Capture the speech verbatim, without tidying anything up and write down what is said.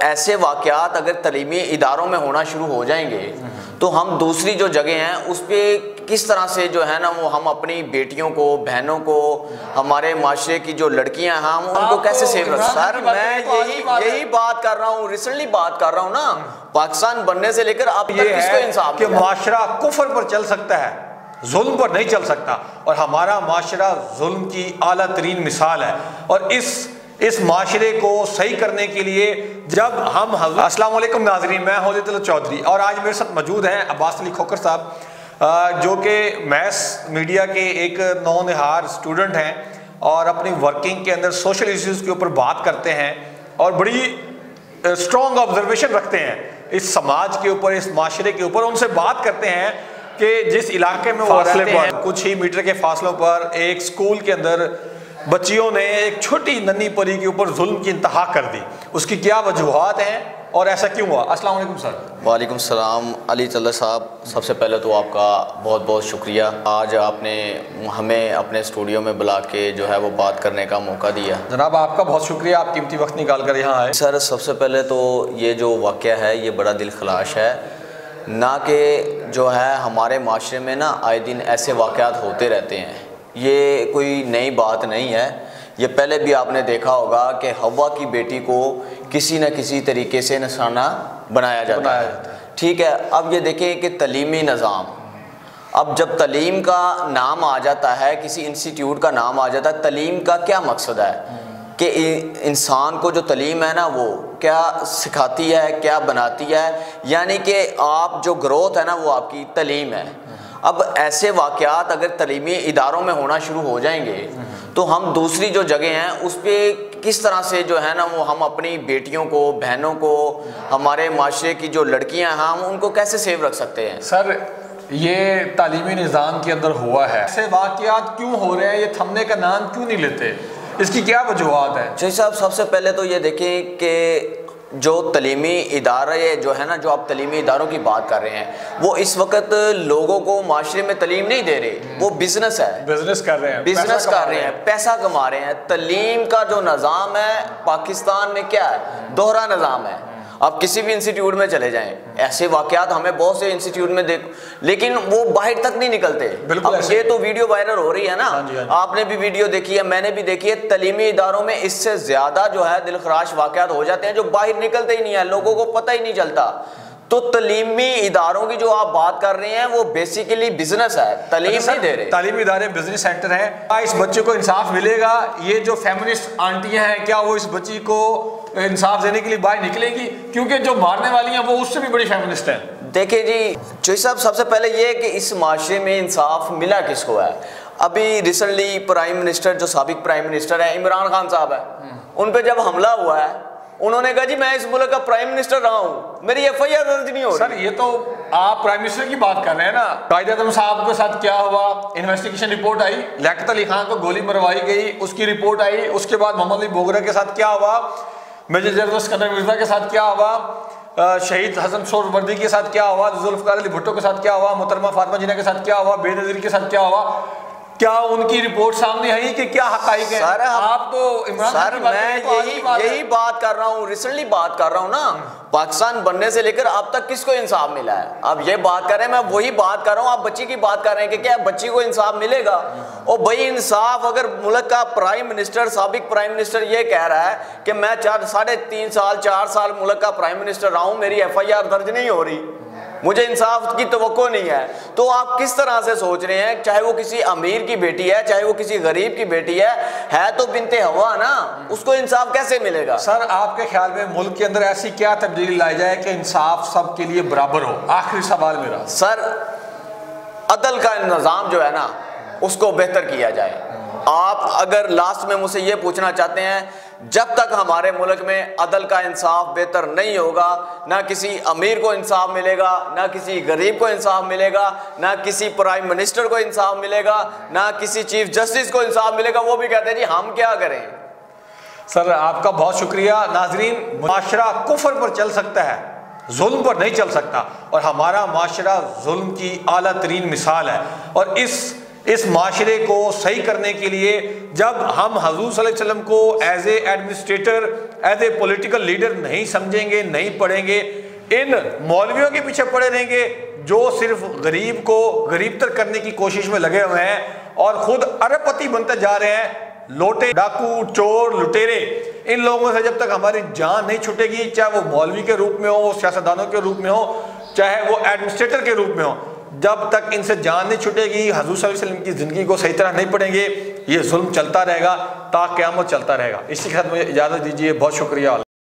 ایسے واقعات اگر تعلیمی اداروں میں ہونا شروع ہو جائیں گے تو ہم دوسری جو جگہ ہیں اس پہ کس طرح سے جو ہے نا وہ ہم اپنی بیٹیوں کو، بہنوں کو، ہمارے معاشرے کی جو لڑکیاں ہیں ہم ان کو کیسے سیو رکھ سکتے ہیں؟ سر میں یہی یہی بات کر رہا ہوں، ریسنٹلی بات کر رہا ہوں نا، پاکستان بننے سے لے کر اب تک کس کو انصاف کہ معاشرہ کفر پر چل سکتا ہے، ظلم پر نہیں چل سکتا، اور ہمارا معاشرہ ظلم کی اعلیٰ ترین مثال ہے۔ اور اس اس معاشرے کو صحیح کرنے کے لیے جب ہم حضور السلام علیکم ناظرین، میں حجت اللہ چودھری اور آج میرے ساتھ موجود ہیں عباس علی کھوکھر صاحب، جو کہ میس میڈیا کے ایک نو نہار اسٹوڈنٹ ہیں اور اپنی ورکنگ کے اندر سوشل ایشوز کے اوپر بات کرتے ہیں اور بڑی اسٹرانگ آبزرویشن رکھتے ہیں اس سماج کے اوپر، اس معاشرے کے اوپر۔ ان سے بات کرتے ہیں کہ جس علاقے میں وہ رہتے ہیں کچھ ہی میٹر کے فاصلوں پر ایک اسکول کے اندر بچیوں نے ایک چھوٹی ننھی پری کے اوپر ظلم کی انتہا کر دی، اس کی کیا وجوہات ہیں اور ایسا کیوں ہوا؟ السلام علیکم سر۔ وعلیکم السلام علی طلعت صاحب، سب سے پہلے تو آپ کا بہت بہت شکریہ، آج آپ نے ہمیں اپنے اسٹوڈیو میں بلا کے جو ہے وہ بات کرنے کا موقع دیا۔ جناب آپ کا بہت شکریہ، آپ قیمتی وقت نکال کر یہاں آئے۔ سر سب سے پہلے تو یہ جو واقعہ ہے یہ بڑا دل خلاش ہے، نہ کہ جو ہے ہمارے معاشرے میں نا آئے دن ایسے واقعات ہوتے رہتے ہیں، یہ کوئی نئی بات نہیں ہے، یہ پہلے بھی آپ نے دیکھا ہوگا کہ حوا کی بیٹی کو کسی نہ کسی طریقے سے نشانہ بنایا جاتا ہے، ٹھیک ہے۔ اب یہ دیکھیں کہ تعلیمی نظام، اب جب تعلیم کا نام آ جاتا ہے، کسی انسٹیٹیوٹ کا نام آ جاتا ہے، تعلیم کا کیا مقصد ہے کہ انسان کو جو تعلیم ہے نا وہ کیا سکھاتی ہے، کیا بناتی ہے، یعنی کہ آپ جو گروتھ ہے نا وہ آپ کی تعلیم ہے۔ اب ایسے واقعات اگر تعلیمی اداروں میں ہونا شروع ہو جائیں گے تو ہم دوسری جو جگہ ہیں اس پہ کس طرح سے جو ہے نا وہ ہم اپنی بیٹیوں کو، بہنوں کو، ہمارے معاشرے کی جو لڑکیاں ہیں ہم ان کو کیسے سیو رکھ سکتے ہیں؟ سر یہ تعلیمی نظام کے اندر ہوا ہے، ایسے واقعات کیوں ہو رہے ہیں، یہ تھمنے کا نام کیوں نہیں لیتے، اس کی کیا وجوہات ہیں؟ جی صاحب، سب سے پہلے تو یہ دیکھیں کہ جو تعلیمی ادارے جو ہے نا، جو آپ تعلیمی اداروں کی بات کر رہے ہیں وہ اس وقت لوگوں کو معاشرے میں تعلیم نہیں دے رہے، وہ بزنس ہے، بزنس کر رہے ہیں، بزنس کر رہے ہیں، پیسہ کما رہے ہیں۔ تعلیم کا جو نظام ہے پاکستان میں کیا ہے؟ دوہرا نظام ہے۔ آپ کسی بھی انسٹیٹیوٹ میں چلے جائیں، ایسے واقعات ہمیں بہت سے انسٹیٹیوٹ میں دیکھ، لیکن وہ باہر تک نہیں نکلتے۔ اب یہ تو ویڈیو وائرل ہو رہی ہے نا، آپ نے بھی ویڈیو دیکھی ہے، میں نے بھی دیکھی ہے، تعلیمی اداروں میں اس سے زیادہ جو ہے دل خراش واقعات ہو جاتے ہیں جو باہر نکلتے ہی نہیں ہیں، لوگوں کو پتہ ہی نہیں چلتا۔ تو تعلیمی اداروں کی جو آپ بات کر رہے ہیں وہ بیسیکلی بزنس ہے، تعلیم نہیں دے رہے۔ تعلیمی ادارے بزنس سینٹر ہیں، اس بچے کو انصاف ملے گا؟ یہ جو فیمنسٹ آنٹیاں ہیں کیا وہ اس بچی کو انصاف دینے کے لیے باہر نکلیں گی؟ کیونکہ جو مارنے والی ہیں وہ اس سے بھی بڑی فیمنسٹ ہیں۔ دیکھیں جی چوئی صاحب، سب سے پہلے یہ کہ اس معاشرے میں انصاف ملا کس کو ہے؟ ابھی ریسنٹلی پرائم منسٹر، جو سابق پرائم منسٹر ہیں عمران خان صاحب ہے، ان پہ جب حملہ ہوا ہے انہوں نے کہا جی میں اس ملک کا پرائم منسٹر رہا ہوں، میری ایف آئی آر درج نہیں ہو رہی۔ سر یہ تو آپ پرائم منسٹر کی بات کر رہے ہیں نا، قائد اعظم صاحب کے ساتھ کیا ہوا، انویسٹیگیشن رپورٹ آئی، لیاقت علی خان کو گولی مروائی گئی، اس کی رپورٹ آئی، اس کے بعد محمد علی بوگرا کے ساتھ کیا ہوا، میجر جنرل اسکندر مرزا کے ساتھ کیا ہوا، شہید حسن سور وردی کے ساتھ کیا ہوا، ذوالفقار علی بھٹو کے ساتھ کیا ہوا، محترمہ فاطمہ جناح کے ساتھ کیا ہوا، بے نظیر کے ساتھ کیا ہوا، کیا ان کی رپورٹ سامنے آئی کہ کیا حقائق ہیں؟ سر آپ تو عمران خان کی بات میں یہی یہی بات کر رہا ہوں، ریسنٹلی بات کر رہا ہوں نا، پاکستان بننے سے لے کر اب تک کس کو انصاف ملا ہے؟ آپ یہ بات کر رہے ہیں، میں وہی بات کر رہا ہوں، آپ بچی کی بات کر رہے ہیں کہ کیا بچی کو انصاف ملے گا؟ اور بھائی انصاف اگر ملک کا پرائم منسٹر، سابق پرائم منسٹر یہ کہہ رہا ہے کہ میں چار ساڑھے تین سال چار سال ملک کا پرائم منسٹر رہا ہوں، میری ایف آئی آر درج نہیں ہو رہی، مجھے انصاف کی توقع نہیں ہے، تو آپ کس طرح سے سوچ رہے ہیں؟ چاہے وہ کسی امیر کی بیٹی ہے، چاہے وہ کسی غریب کی بیٹی ہے ہے تو بنت ہوا نا، اس کو انصاف کیسے ملے گا؟ سر آپ کے خیال میں ملک کے اندر ایسی کیا تبدیلی لائی جائے کہ انصاف سب کے لیے برابر ہو؟ آخری سوال میرا سر، عدل کا نظام جو ہے نا اس کو بہتر کیا جائے۔ آپ اگر لاسٹ میں مجھ سے یہ پوچھنا چاہتے ہیں، جب تک ہمارے ملک میں عدل کا انصاف بہتر نہیں ہوگا، نہ کسی امیر کو انصاف ملے گا، نہ کسی غریب کو انصاف ملے گا، نہ کسی پرائم منسٹر کو انصاف ملے گا، نہ کسی چیف جسٹس کو انصاف ملے گا، وہ بھی کہتے ہیں جی ہم کیا کریں۔ سر آپ کا بہت شکریہ۔ ناظرین، معاشرہ کفر پر چل سکتا ہے، ظلم پر نہیں چل سکتا، اور ہمارا معاشرہ ظلم کی اعلیٰ ترین مثال ہے، اور اس اس معاشرے کو صحیح کرنے کے لیے جب ہم حضور صلی اللہ علیہ وسلم کو as a administrator, as a political leader نہیں سمجھیں گے، نہیں پڑھیں گے، ان مولویوں کے پیچھے پڑے رہیں گے جو صرف غریب کو غریب تر کرنے کی کوشش میں لگے ہوئے ہیں اور خود ارب پتی بنتے جا رہے ہیں، لوٹے، ڈاکو، چور، لٹیرے، ان لوگوں سے جب تک ہماری جان نہیں چھٹے گی، چاہے وہ مولوی کے روپ میں ہو، وہ سیاستدانوں کے روپ میں ہو، چاہے وہ ایڈمنسٹریٹر کے روپ میں ہو، جب تک ان سے جان نہیں چھٹے گی، حضور صلی اللہ علیہ وسلم کی زندگی کو صحیح طرح نہیں پڑھیں گے، یہ ظلم چلتا رہے گا تا قیامت چلتا رہے گا۔ اسی کے ساتھ مجھے اجازت دیجیے، بہت شکریہ۔